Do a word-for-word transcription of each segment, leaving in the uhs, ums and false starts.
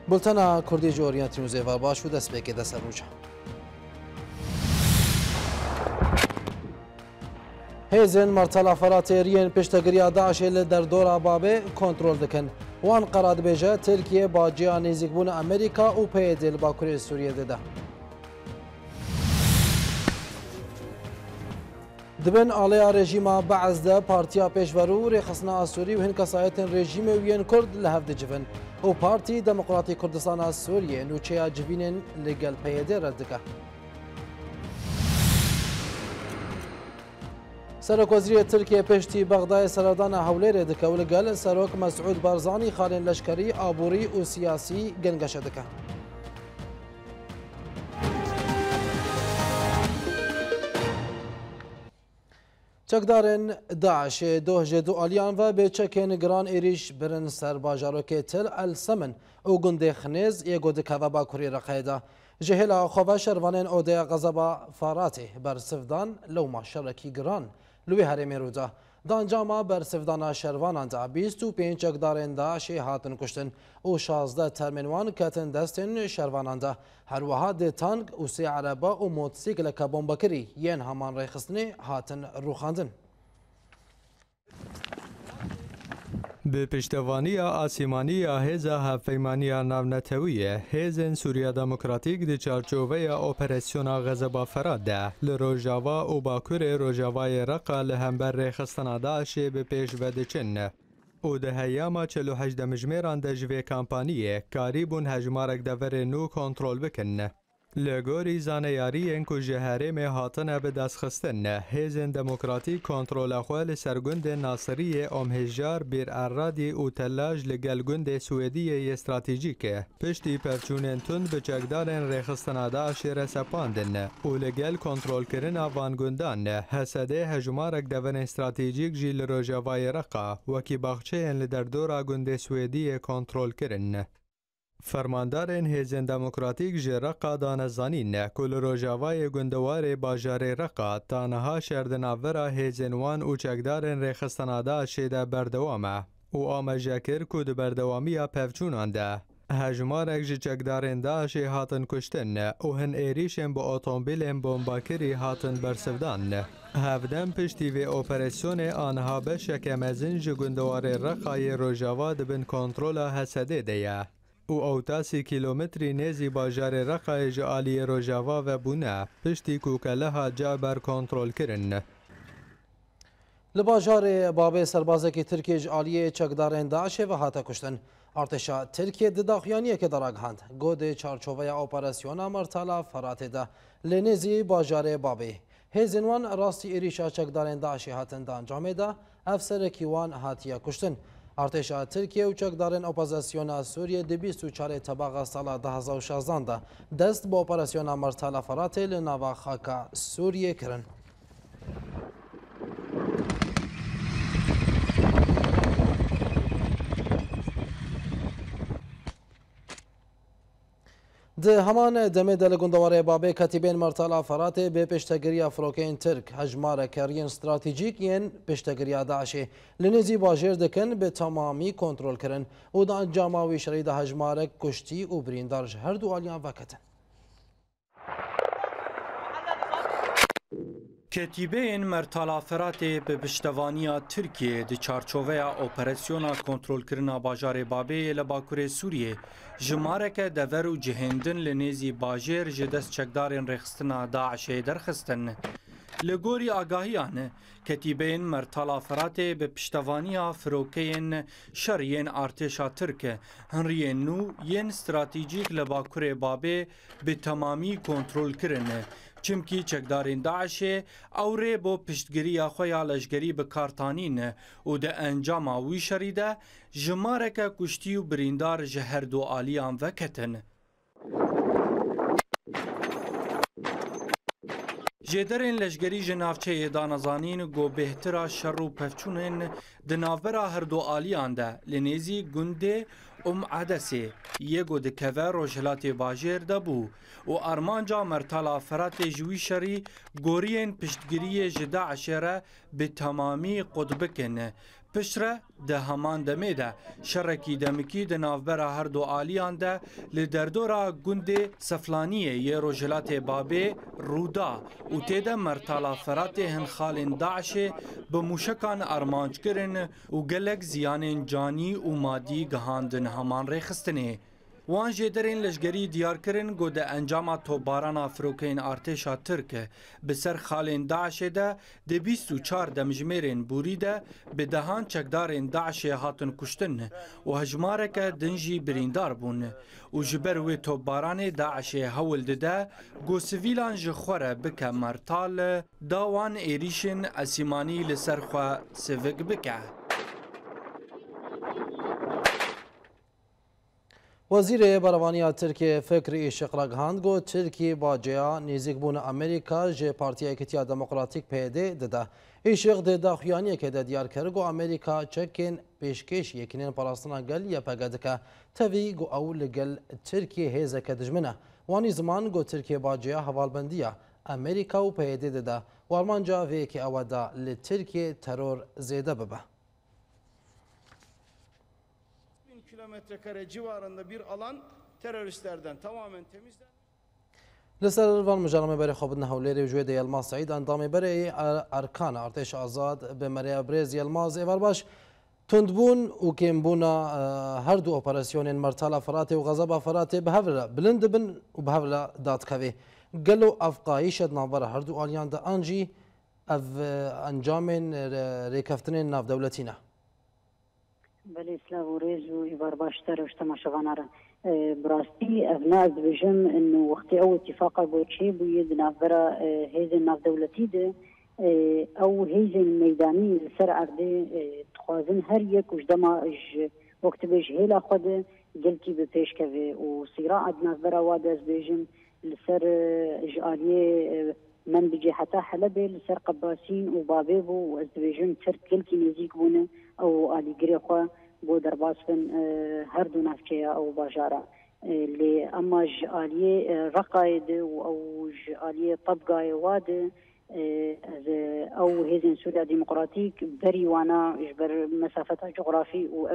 بولتنا کردی جوریانتی نوزیوا باش و دست بکی دست روجه هیزن مرتلا فراتیرین پشتگیری داعش در دور بابه کنترل دکن وان قرار بیجه ترکیه با جیا نزدیک بون امریکا و پیدل با کره سوریه داده دبن آلیا رژیما بعض ده پارتیا پیشورو رخصنا سوری و هن کسایت رژیم وین کرد لهفت جبن و پارتی دموکراتی کردستان سوریه نوچه جبینن لگل پیده ردکه سرک وزیر ترکیه پشتی بغداد سردان هولیر دکه و لگل سرک مسعود بارزانی خالین لشکری آبوری و سیاسی گنگش دکه چکدارن داعش دو جدو آلیان و به چکن گران ایریش برن سر باجاروک تل السمن او گنده خنیز یگو دکه و با کری رقیده جهلا خواه شروانین اوده غزبا فاراته بر سفدان لوما شرکی گران لوی هرمی رودا دانجاما بر سفدان شروانان دا بیست و پینچ چکدارن داعش هاتن کشتن او شازده ترمنوان کتن دستن شروانان دا هر وها ده تانک و سی عربا و موتسیکل که بومبکری ین همان ریخستنی هاتن روخاندن به پشتوانی آسیمانی هیزا هفیمانی ناونتویه هیزن سوریا دموکراتیک دی چارچوبه اپراسیون غزبا فراده لروجاوا و باکور روجاوای رقا لهمبر ریخستنا داعش به پیش ودچن او ده هیاما چلو هجده مجمیران ده جوی کامپانیه کاریبون هجمارک دور نو کنترول بکن لگوری زانیاری انکو جهره می هاتنه به دست خستن هیزن دموکراتی کنترول اخوال سرگند ناصری امهجار بیر ارادی او تلاج لگل گند سویدی استراتیجیکه پشتی پرچونن تند به چکدارن ریخستن داعش رسپاندن او لگل کنترول کرن وانگندان حسده هجمارک دون استراتیجیک جیل روجاوای رقا وکی باخچه ان لدر دورا گند سویدی کنترول کرن فرماندارن هیزن دموکراتیک جه رقا دانزانین کل روجاوای گندوار باجار رقا تانها شردناورا هیزنوان و چکدارن ریخستنادا شیده بردوامه و آمجه کر کود بردوامی پفچونانده هجمارک جه چکدارن داعش هاتن کشتن و هن ایریشن با اتومبیل بمباکری هاتن برسفدان هفدم پشتی و اپراسیون آنها بشک مزن جه گندوار رقای روجاوا دبن کنترول حسده دیه او اوتاسی کیلومتری نزی باجار رقای جالی روجاوا و بونه پشتی کوکلها جا بر کنترول کرن لباجار بابه سربازه که ترکیه جالی چکدارن داعش و هاتا کشتن ارتشا ترکیه دداخیانیه که دراغ هند گود چارچوبه اپراسیون مرتلا فراته ده لنزی باجار بابه هزینوان راستی ایریشا چکدارن داعش هاتن دان جامعه ده افسر کیوان هاتیا کشتن ارتشا ترکیه و چکدارن اپوزیسیون سوریه دی بیست و چهار طبقه سال دو هزار و شانزده دست با اپراسیون مرتلا فراته لناوا خاکا سوریه کرن ده همان دمه دل گندواره بابه کتیبین مرتلا فراته به پشتگیری فروکین ترک هجمار کرین استراتیجیک ین پشتگیری داعش لنزی باجر دکن به تمامی کنترل کرن و دان جاماوی شرید هجمار کشتی و بریندارج هر دو آلیان وکتن کتیبه مرتلا فراته به پشتوانی ترکیه دی چارچوبه اپراسیون کنترل کرنا باجار بابه لباکور سوریه جمارک دور و جهندن لنیزی باجر جدست چکدارن رخستنا داعش درخستن لگوری آگاهیان کتیبه مرتلا فراته به پشتوانی فروکین شرین ارتشا ترک هنری نو ین استراتیجیک لباکور بابه به تمامی کنترل کرنه چمکی چکدارین داعش اوره بو پشتگیری خویا لشگری بکارتانین و ده انجام وی شریده جمارک کشتی و بریندار جهر دو آلیان وکتن. جدرین لشگری جنافچه دانزانین گو بهترا شر و پفچونین دناورا هر دو آلیان ده لنیزی گنده ام عدسه یگو دکوه روشلات باجر دبو و ارمانجا مرتلا فرات جوی شری گورین پشتگیری جدا عشره به تمامی قطبکن پشره ده همان دمه ده شرکی دمکی ده نافبرا هر دو آلیان ده لدردورا گند سفلانیه یه روجلات بابه رودا و تیده مرتالا فرات هنخالین داعش به موشکان ارمانج کرن و گلک زیان جانی و مادی گهاندن همان ریخستنه. وان جدرین لشگری دیار کرن گوده انجام توباران فروکین ارتشا ترک بسر خالین داعش ده ده بیست و چار دمجمیرین بوری ده به دهان چکدارین داعش هاتن کشتن و هجماره که دنجی بریندار بون و جبر و توباران داعش هول ده گو سویلان جخوره بکه مرتال داوان ایریشن اسیمانی لسرخوا سوگ بکه. وزیر بروانی ترکیه فکری شقرگهاند گو ترکیه با جیا نزدیک بون امریکا جه پارتی ایکتیا دموکراتیک پیده داده. ایشق ده داخویانی که ده دیار کرد گو امریکا چکن پیشکش یکنین پاراستنا گل یا پگد که توی گو اول گل ترکیه هزه که دجمنه. وانی زمان گو ترکیه با جیا حوالبندیه امریکا و پیده داده و آرمانجا وی که اودا لترکیه ترور زیده ببه. kilometre kare civarında bir alan teröristlerden tamamen temizlendi. لسر الوان مجرمه برای خوابدن هولیری و جوید یلماز سعید اندامی برای ارکان ارتش آزاد به مریا بریز یلماز ایوار باش تندبون و کمبونا هر دو اپراسیون مرتالا فرات و غضب فرات به هفله بلند بن و به هفله داد کوی گلو افقایش ناور هر دو آلیان ده انجی اف انجام ریکفتن ناف دولتینا. بله اسلام و ریز و ایوار باشتر و شتما شوانارا براستی افناز بجم انه وقتی او اتفاقا گوچه بوید نافبرا هیزن ناف دولتی ده او هیزن میدانی سر عرده تخوازن هر یک وجدما وقت بیش هیلا خود گلکی به پیش کوه و صراع نافبرا واد از بجم لسر جالیه من بجي حتى حلبة لسر قباسين وبابيبو وازدواجن ترك كلكي نزيك بونه او آلي قريقوا بو درباس فن هردو نافكيا او باجارا اللي اما جالية رقايد او جالية طبقاي واد او هيزن سوريا ديمقراطيك بري وانا جبر مسافة جغرافي و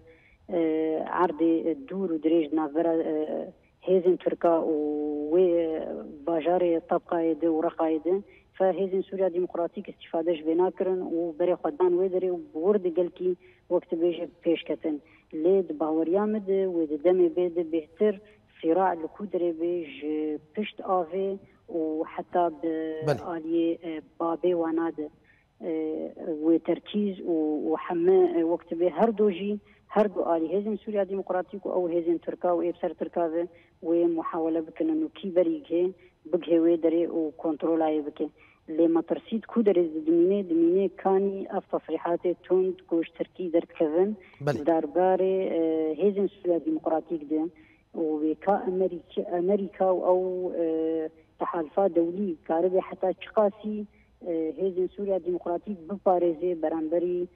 عرض الدور ودريج نافرا هيزن تركا وباجار طبقايد ورقايد فهيزن سوريا ديمقراطيك استفاده جبنا كرن وبري خدان ويدري وورد قالكي وقت بيجي بيش كتن ليد باوريامد ود دم بيد بهتر صراع الكودري بيج بشت افي وحتى بالي بابي وناد وتركيز وحما وقت به هر دوجي هر دو آلی هزین سوریا ديمقراطيك او هزین ترکا و ابسر ترکا و محاوله بکن انو کی بریگه بگه و داره و کنترول آیه بکن لما ترسید کو داره دمینه دمینه کانی اف تصریحات تند کوش ترکی درد کردن دربار هزین سوریا ديمقراطيك ده و بیکا امریکا امریکا او تحالفات دولي کاربه حتی چقاسی هزین سوریا ديمقراطيك بپارزه برانبری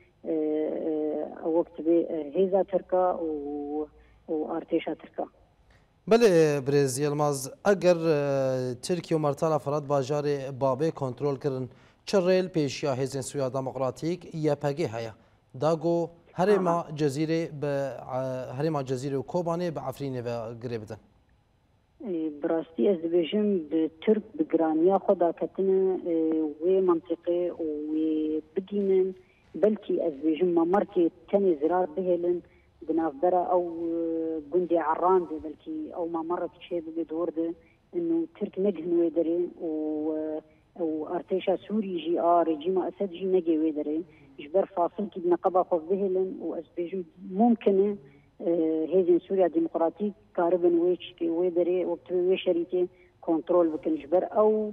وقت به هیزا ترکا و ارتشا ترکا. بله برز یلماز اگر ترکیه و مرتالا فراد باجار بابه کنترل کردن چرل پیشیا هیزن سویا دموکراتیک یا پگه هیا داگو هرما جزیره به هرما جزیره و کوبانه به عفرینه و گریبدن. براستی از بجم به ترک بگرانیا خدا کتنه و منطقه و بدینن بلكي ازبيجم ممركي تاني زرار بهلن بنافدرا او جندي عران دي بلكي او ما مرت شيء بدور ده انه ترك نجهن ويدري و او ارتيشا سوري جي ار رجيم اسد جي نجي ويدري جبر فاصل كي بنقبا خوف بهلن وازبيجم ممكن هيزن سوريا ديمقراطيك كاربن ويش ويدري وقت ويشريتي كنترول بكن جبر او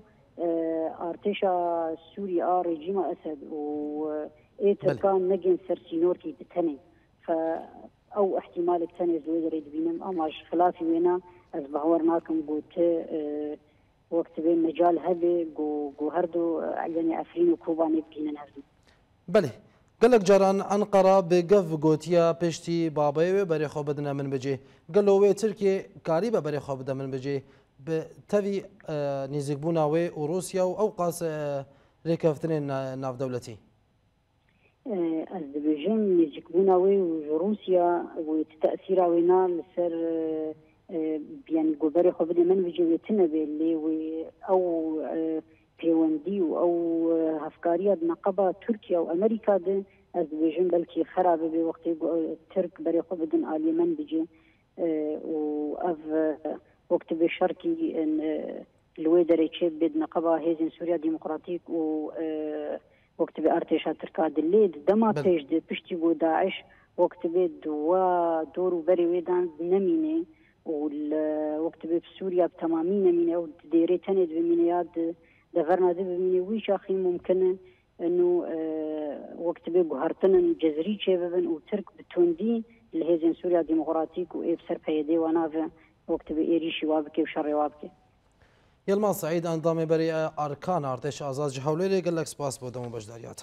ارتيشا سوري ار رجيم اسد و ايه كان نجن سرسينور كي بتني فا او احتمال تني زويد ريد بينم اما خلافي وينا از بهورناكم قلت اه وقت بين مجال هذا جو جو هردو يعني عفرين وكوباني بكينا هردو بله قالك جاران انقره بقف قوتيا بشتي بابايوي بري خو بدنا من بجي قالوا تركيا قريبه بري خو بدنا من بجي بتفي اه نيزكبونا وي وروسيا واوقاس اه ريكفتنين ناف دولتي از دبیجم بيجن نزكبونا وي وروسيا وتأثير وينا لسر يعني جوبري خبري من بيجيتنا باللي أو بيوندي أو هفكارية نقبة تركيا وأمريكا ده از بيجن بلكي خراب بوقت ترك بري خبدن آلي من بيجي وأف وقت بشاركي الويدري تشيب بد نقبة هيزن سوريا ديمقراطيك و وقت بأرتشا تركا دليد دما تيج دي بشتي بو داعش وقت بيد ودور وبري ويدان نميني ووقت بي بسوريا بتمامي نميني او ديري تند بمينياد دغرنا دي بميني ويش اخي ممكن انه وقت بي بهرتن جزري شبابن وترك بتوندي لهيزن سوريا ديمقراطيك وايه بسر بيدي ونافع وقت بي ايريشي وابكي وشري وابكي يلما سعيد اندام بري اركان ارتش ازاز جهولي قال لك سباس بودم بجداريات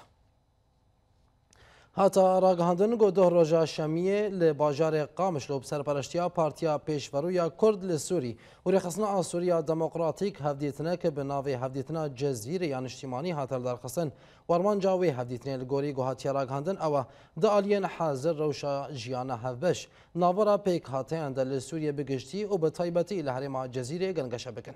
هاتا راگهاندن گو ده روژا شمیه لباجار قامشلو بسرپرشتیا پارتیا پیشورویا کرد لسوری و رخصنا سوریا دموکراتیک هفدیتنه که به ناوی هفدیتنا جزیره یا نشتیمانی هاتر درخصن ورمان جاوی هفدیتنه لگوری گو هاتیا راگهاندن او ده آلین حاضر روشا جیانا هفبش ناورا پیک هاته اندل لسوریه بگشتی و به طایبتی لحرم جزیره گنگشه بکن.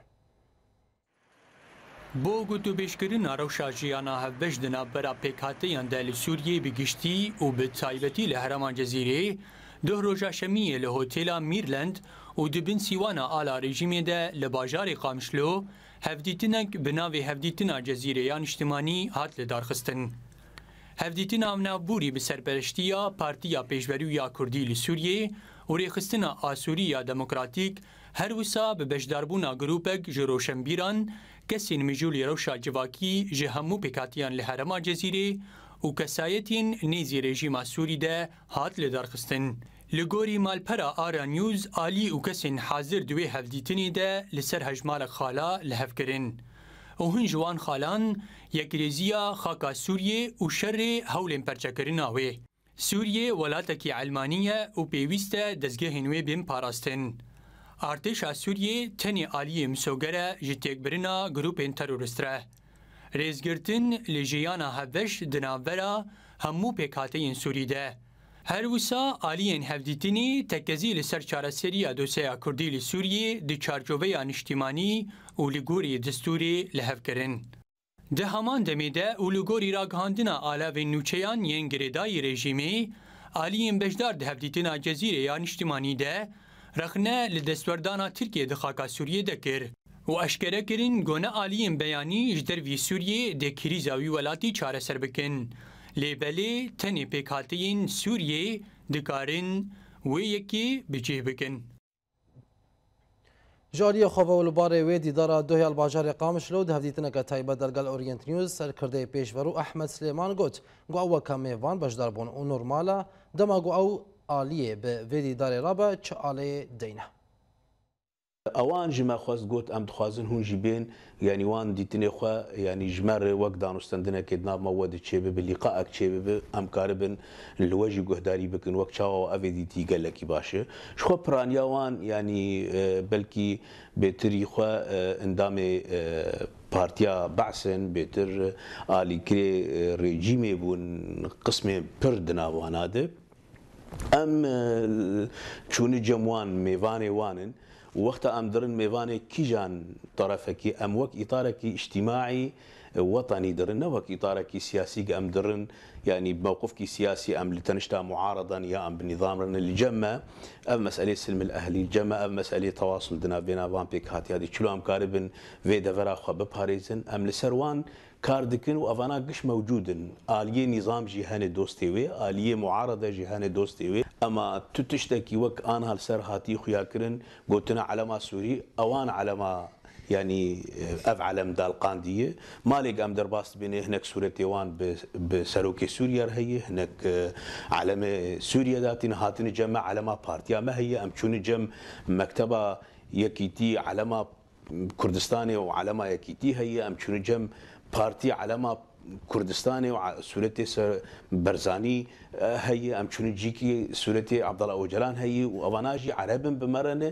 بو گوتو بیشکرین روشا جیانا هفبش دنا برا پیکاتی اندل سوریه بگشتی و به تایبتی لحرمان جزیره ده روژا شمیه لهوتیلا میرلند و دبن سیوانا آلا رژیمه ده لباجار قامشلو هفدیتنک بناوی هفدیتنا جزیره یا نشتمانی هات لدارخستن. هفدیتنا منابوری بسرپرشتیا پارتیا پیشورویا کردی لسوریه و ریخستنا آسوریا دموکراتیک هر وسا به بشداربونا گروپک جروشنبیران کسین مجولی روشا جواکی جهمو پیکاتیان لحرما جزیره و کسایتین نیزی رژیم سوری ده هات لدارخستن. لگوری مالپرا آرا نیوز آلی و کسین حاضر دوی هفدیتنی ده لسر هجمال خالا لحف کرن. و هن جوان خالان یک ریزیا خاکا سوریه و شر هولین پرچکرین آوه. سوریه ولاتکی علمانیه و پیویسته دزگه هنوی بین پاراستن. ارتشا سوریه تنی آلی مسوگره جتیک برنا گروپین ترورستره. ریزگرتن لجیانا هفش دناورا همو پیکاتین سوری ده. هر وسا آلیین هفدیتینی تکزی لسر چارسریه دوسیا کردی لسوریه دی چارجوه نشتیمانی و لگوری دستوری لحف کرن. ده همان دمیده و لگوری راگهاندنا آلاو نوچیان ین گریدای رژیمی آلیین بجدار ده هفدیتینا جزیره یا نشتیمانی ده رخنه لدستوردانا ترکیه ده خاکا سوریه ده کر و اشکره کرن گونه آلیین بیانی جدر وی سوریه ده کریزاوی ولاتی چاره سر بکن. لیبلی تنی پیکاتین سوریه دکارن و یکی بجه بکن. جاری خواب و لباره و دیدار دوی الباجار قامشلو ده هفدیتنه که تایبه درگل اورینت نیوز سرکرده پیشورو احمد سلیمان گوت گو او کمیوان بجدار بون و نورمالا دما گو او آلیه به و دیدار رابا چه آلیه دینه. اوان جما خواست گوت ام دخوازن هون جبین يعني وان ديتني خوا يعني جمر وقت دانستندنا كدنا مواد تشيب بلقائك تشيب ام كاربن الوجه جهداري بكن وقت شاو افيدي تي قال لك باشه شو برانيا وان يعني بلكي بتري خوا اندامي بارتيا بعثن بتر آلي كري ريجيمي بون قسمي بردنا واناده ام شون جموان ميفاني وانن وقت ام درن ميفاني كيجان طرفك ام وك اطارك اجتماعي وطني درن وك اطارك سياسي ام درن يعني بموقفك سياسي ام لتنشتا معارضا يا ام بالنظام اللي جمع ام مساله سلم الاهلي جمع ام مساله تواصل دنا بين فان بيك هاتي هذه شلو ام كاربن في دفرا خو بباريزن ام لسروان كاردكن وافانا قش موجودن آلية نظام جهان دوستيوي آلية معارضة جهان دوستيوي اما تتشتكي وك انا هالسر هاتي خياكرن قلتنا علما سوري اوان علما يعني اف علم دال قانديه مالك ام درباست بين هناك سوره تيوان بسروكي سوريا هي هناك علم سوريا ذاتين هاتين جمع علما بارتيا ما هي ام شون جم مكتبه يكيتي علما كردستاني وعلما يكيتي هي ام شون جم بارتي علما كردستاني وسورتي برزاني هي ام شون جيكي سورتي عبد الله اوجلان هي وافاناجي عرب بمرنه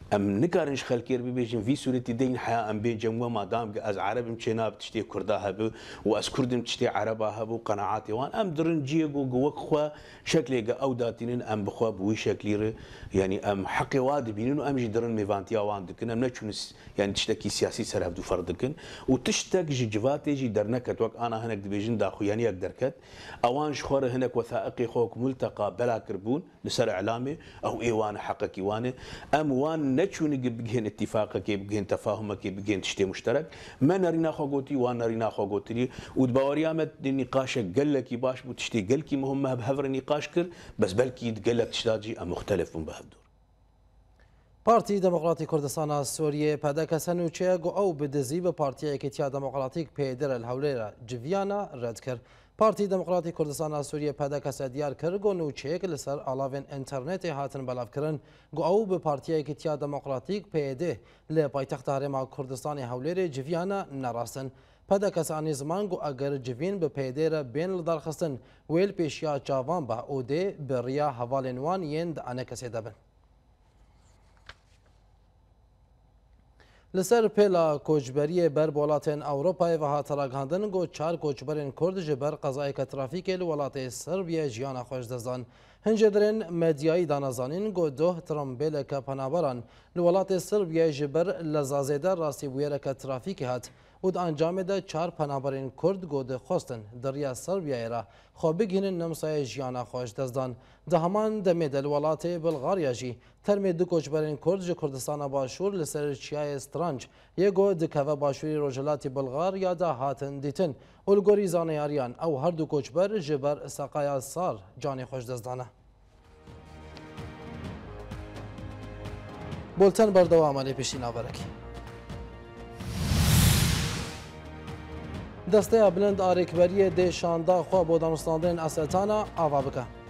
ام نكارنش خلكير ببيجن في سورتي دين حياة ام بين جموع ما دام از عرب مشينا بتشتي كردا هبو واز كردم تشتي عربا هبو قناعاتي وان ام درن جيغو جوك خوا شكلي او داتين ام بخوا بوي شكلي يعني ام حقي واد بينو ام جي درن ميفانتيا وان دكن ام نتشونس يعني تشتكي سياسي سر هبدو فردكن وتشتك جي جفاتي جي درنكت وك انا هناك دبيجن داخو يعني اقدركت اوان شخور هناك وثائقي خوك ملتقى بلا كربون لسر اعلامي او ايوان حقك ايوانه ام وان نتشون بجهن اتفاقك بجهن تفاهمك بجهن تشتي مشترك ما نرينا خوغوتي وان نرينا خوغوتي ودباوريامت النقاش قال لك باش بتشتي قال كي مهمه بهفر نقاش كر بس بلكي تقال لك تشتاجي ام مختلف بهدور پارتی دموکراتی کردستان سوریه پدک سنوچه گو او بدزی به پارتی ایکیتیا دموکراتیک پیدر الهولیرا جویانا رد کرد. پارتی دموکراتی کردستان سوریه پدک سدیار کرد گو نوچه که لسر علاوه اینترنت هاتن بلاف کرن گو او به پارتی ایکیتیا دموکراتیک پیده لی پایتخت هرما کردستان هولیر جویانا نراستن. پدک سانی زمان گو اگر جوین به پیدر بین لدرخستن ویل پیشیا جوان با اوده بریا حوالنوان یند انکسی دبن. لسر پیلا کوچبری بر ولاتین اروپای و هاتراگاندن گو چار کوچبرین کرد جبر قضای ترافیک لولات سربیا جیانا خوش دزدان هنجدرین مدیای دانزانین گو دو ترامبیل که پنابران لولات سربیا جبر لزازیده راستی بویر که ترافیک هات ود انجام ده چار پنابرین کرد گو ده خواستن دریا سربیا را خواب بگینن نمسای جیانا خوش دزدان ده همان دمید الولات بلغاریا جی ترمی دو کوچبرین کرد جی کردستان باشور لسر چیای استرانج یگو دکوه باشوری روجلات بلغار یا ده هاتن دیتن اولگوری زانیاریان او هر دو کوچبر جبر ساقایا سار جانی خوش دزدانه. بولتن بردوام علی پیشین آورکی. دسته بلند آریکبری ده شانده خواه بودانستاندن اسلطانا آوا بکه.